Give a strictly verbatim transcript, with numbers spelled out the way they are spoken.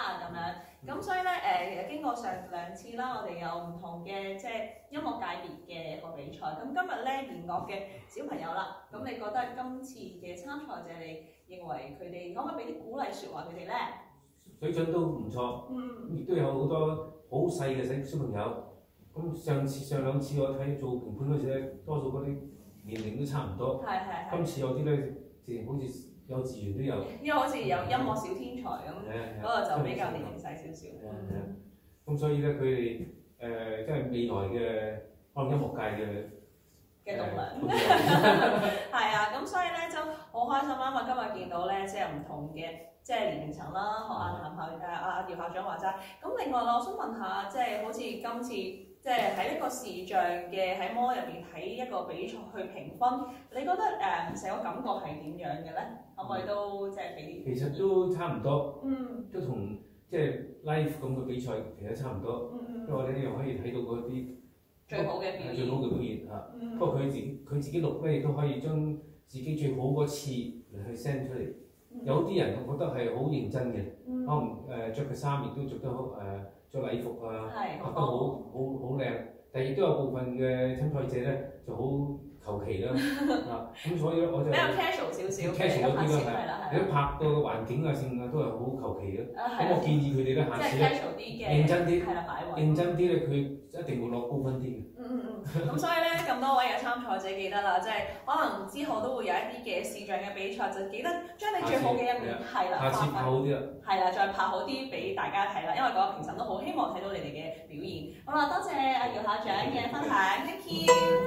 啦咁樣。咁所以咧誒，其實經過上兩次啦，我哋有唔同嘅即係音樂界別嘅個比賽。咁今日咧弦樂嘅小朋友啦，咁你覺得今次嘅參賽者，你認為佢哋可唔可以俾啲鼓勵説話佢哋咧？ 水準都唔錯， 嗯， 亦都有好多好細嘅細小朋友。咁上次上兩次我睇做評判嗰時咧，多數嗰啲年齡都差唔多。 係係係。 今次有啲咧，直情好似幼稚園都有。 因為好似有音樂小天才咁，嗰個就比較年齡細少少。 係啊係啊。咁所以咧，佢哋誒即係未來嘅可能音樂界嘅嘅棟梁。係啊，咁所以咧就好開心啦！因為今日見到咧，即係唔同嘅即係年齡層啦，學阿譚校誒阿阿姚校長話齋。咁另外我想問下，即係好似今次。即係喺一個視像嘅喺摩入邊睇一個比賽去評分，你覺得誒成、呃、個感覺係點樣嘅咧？可唔可以都即係俾？ 其實都差唔多， 嗯， 都同即係 live 咁嘅比賽其實差唔多， 嗯嗯， 因為我哋一樣可以睇到嗰啲最好嘅表現， 最好嘅表現嚇。 嗯、 不過佢自己佢自己錄咧，亦都可以將自己最好嗰次嚟去 send 出嚟。嗯、有啲人我覺得係好認真嘅， 嗯、 可能誒著嘅衫亦都着得好誒。呃着禮服啊，拍得好好好靚，但係亦都有部分嘅參賽者咧就好求其啦，啊咁所以咧我就比較 casual 少少 casual 嗰啲咯係， 你都拍到個環境啊性啊都係好求其嘅，咁我建議佢哋咧下次咧認真啲， 係啦擺位， 認真啲咧佢一定會攞高分啲嘅。 嗯嗯嗯，咁所以咧咁多位嘅參賽者記得啦，即係可能之後都會有一啲嘅視像嘅比賽，就記得將你最好嘅一面係啦， 下次拍好啲啦， 係啦，再拍好啲俾大家睇啦，因為嗰個評審都好希望睇到你哋嘅表現。好啦，多謝阿姚校長嘅分享 ，thank you。